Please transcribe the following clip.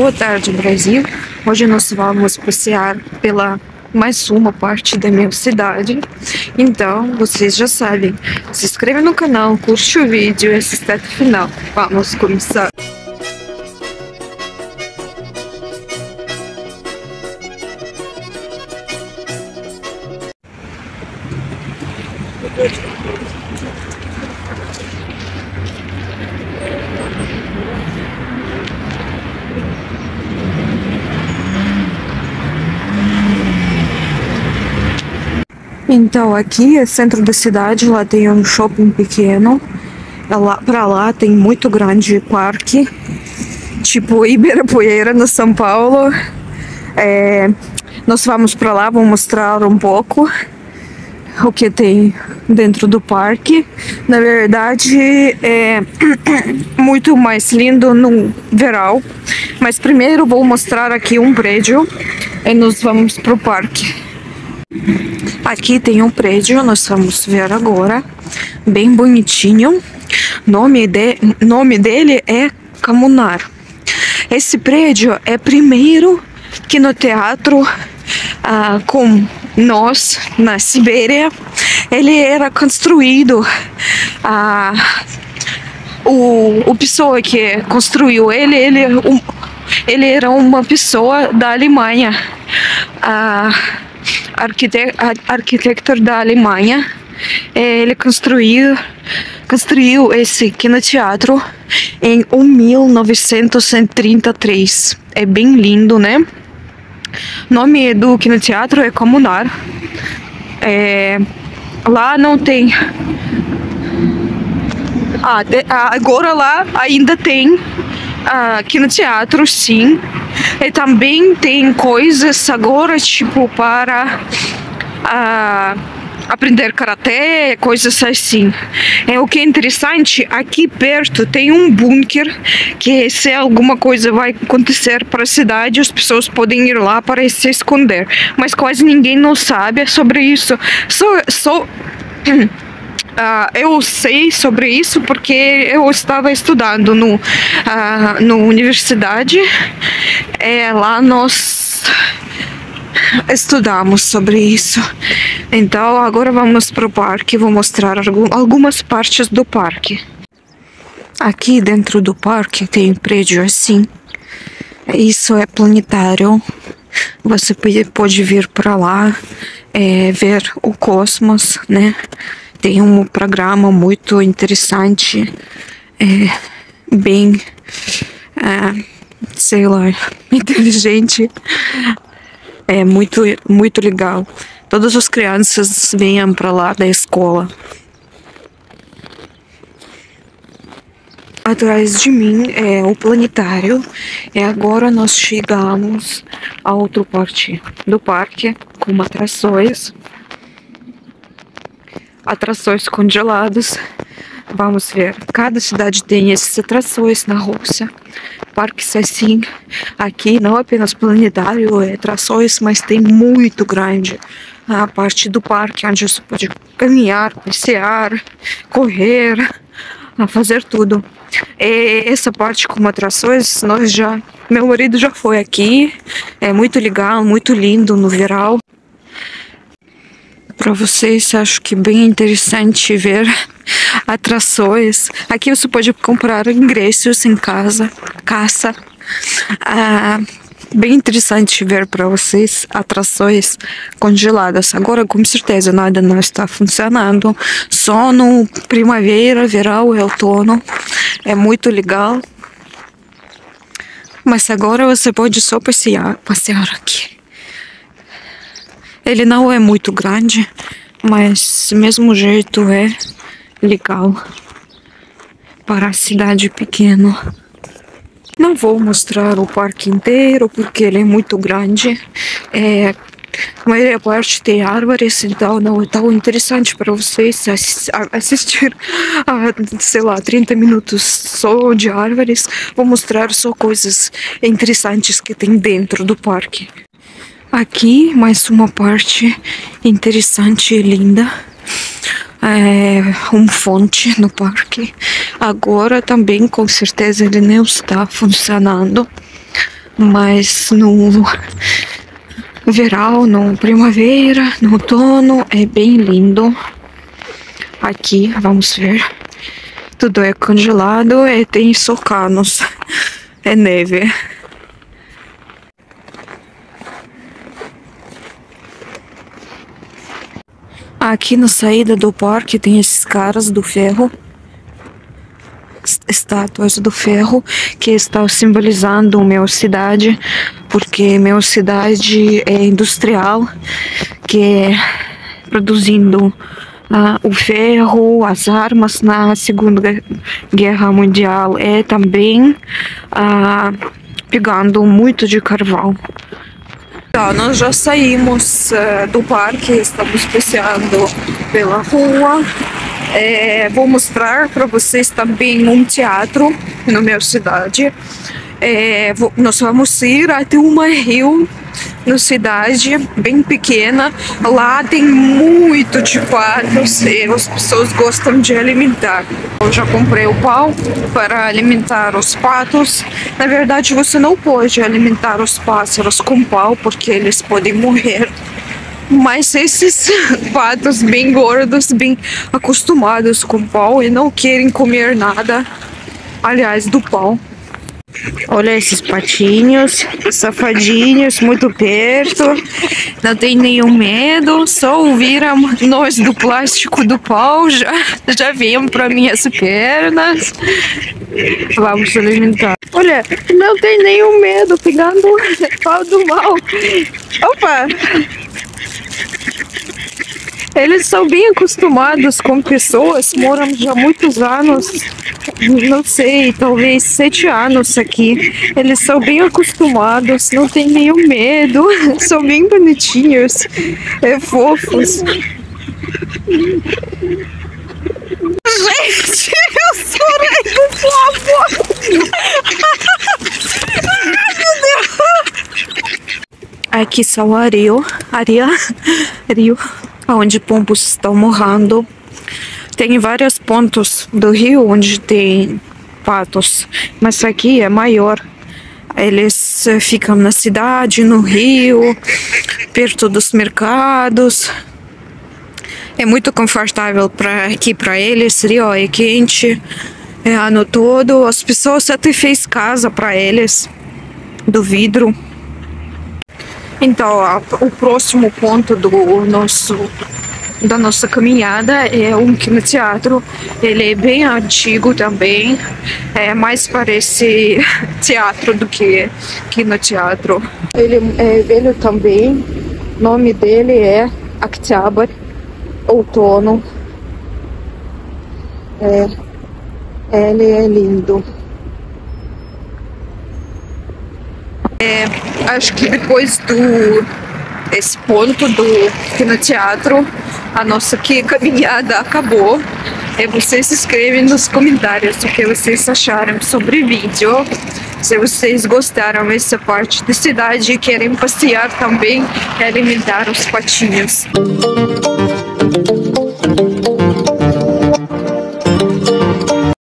Boa tarde, Brasil. Hoje nós vamos passear pela mais uma parte da minha cidade. Então, vocês já sabem, se inscreve no canal, curte o vídeo e assista até o final. Vamos começar! Então, aqui é centro da cidade, lá tem um shopping pequeno. Lá, pra lá tem muito grande parque, tipo Ibirapuera, no São Paulo. Nós vamos pra lá, vou mostrar um pouco o que tem dentro do parque. Na verdade, é muito mais lindo no verão. Mas primeiro vou mostrar aqui um prédio e nós vamos pro parque. Aqui tem um prédio, nós vamos ver agora, bem bonitinho. Nome dele é Comunar. Esse prédio é primeiro quinoteatro com nós na Sibéria. Ele era construído, o pessoa que construiu ele era uma pessoa da Alemanha. Arquiteto da Alemanha. Ele construiu esse quinoteatro em 1933. É bem lindo, né? O nome do quinoteatro é Comunar. Lá não tem... agora lá ainda tem quinoteatro, sim. E também tem coisas agora, tipo, para aprender karatê, coisas assim. O que é interessante, aqui perto tem um bunker que, se alguma coisa vai acontecer para a cidade, as pessoas podem ir lá para se esconder. Mas quase ninguém não sabe sobre isso. Eu sei sobre isso porque eu estava estudando na universidade. Lá nós estudamos sobre isso. Então agora vamos para o parque. Vou mostrar algumas partes do parque. Aqui dentro do parque tem um prédio assim. Isso é planetário. Você pode vir para lá, ver o cosmos, né? Tem um programa muito interessante, bem, sei lá, inteligente. É muito legal. Todas as crianças vêm para lá da escola. Atrás de mim é o planetário. E agora nós chegamos a outra parte do parque com atrações congelados. Vamos ver, cada cidade tem essas atrações na Rússia. Parques assim, aqui não apenas planetário, atrações, mas tem muito grande a parte do parque onde você pode caminhar, passear, correr, fazer tudo. E essa parte com atrações, meu marido já foi aqui. É muito legal, muito lindo no verão. Para vocês, acho que bem interessante ver atrações. Aqui você pode comprar ingressos em caça. Bem interessante ver para vocês atrações congeladas. Agora, com certeza, nada não está funcionando. Só no primavera, verão e outono. É muito legal. Mas agora você pode só passear aqui. Ele não é muito grande, mas do mesmo jeito é legal para a cidade pequena. Não vou mostrar o parque inteiro porque ele é muito grande. A maior parte tem árvores, então não é tão interessante para vocês assistir sei lá, 30 minutos só de árvores. Vou mostrar só coisas interessantes que tem dentro do parque. Aqui mais uma parte interessante e linda. Uma fonte no parque. Agora também com certeza ele não está funcionando. Mas no verão, no primavera, no outono é bem lindo. Aqui, vamos ver. Tudo é congelado e tem socanos. É neve. Aqui na saída do parque tem esses caras do ferro. Estátuas do ferro que estão simbolizando minha cidade, porque minha cidade é industrial, que é produzindo o ferro, as armas na Segunda Guerra Mundial e também pegando muito de carvão. Então, nós já saímos do parque, estamos passeando pela rua. Vou mostrar para vocês também um teatro na minha cidade. Nós vamos ir até uma rio na cidade, bem pequena. Lá tem muito de patos e as pessoas gostam de alimentar. Eu já comprei o pão para alimentar os patos. Na verdade, você não pode alimentar os pássaros com pau porque eles podem morrer. Mas esses patos bem gordos, bem acostumados com pau e não querem comer nada, aliás, do pau. Olha esses patinhos, safadinhos, muito perto, não tem nenhum medo, só ouviram nós do plástico do pau, já vêm para minhas pernas. Vamos alimentar. Olha, não tem nenhum medo, pegando pau do mal. Opa! Eles são bem acostumados com pessoas, moram já há muitos anos, não sei, talvez 7 anos aqui. Eles são bem acostumados, não tem nenhum medo, são bem bonitinhos, fofos. Gente, eu chorei do fogo! Ai, meu Deus! Aqui são rio, onde pombos estão morrendo. Tem vários pontos do rio onde tem patos, mas aqui é maior. Eles ficam na cidade, no rio, perto dos mercados. É muito confortável aqui para eles. Rio é quente, é ano todo. As pessoas até fez casa para eles do vidro. Então, o próximo ponto da nossa caminhada é um kinoteatro. Ele é bem antigo também, mais parece teatro do que kinoteatro. Ele é velho também, o nome dele é October, outono. Ele é lindo. Acho que depois esse ponto do kinoteatro, a nossa caminhada acabou. Vocês se escrevem nos comentários o que vocês acharam sobre o vídeo. Se vocês gostaram dessa parte da cidade e querem passear também e alimentar os patinhos.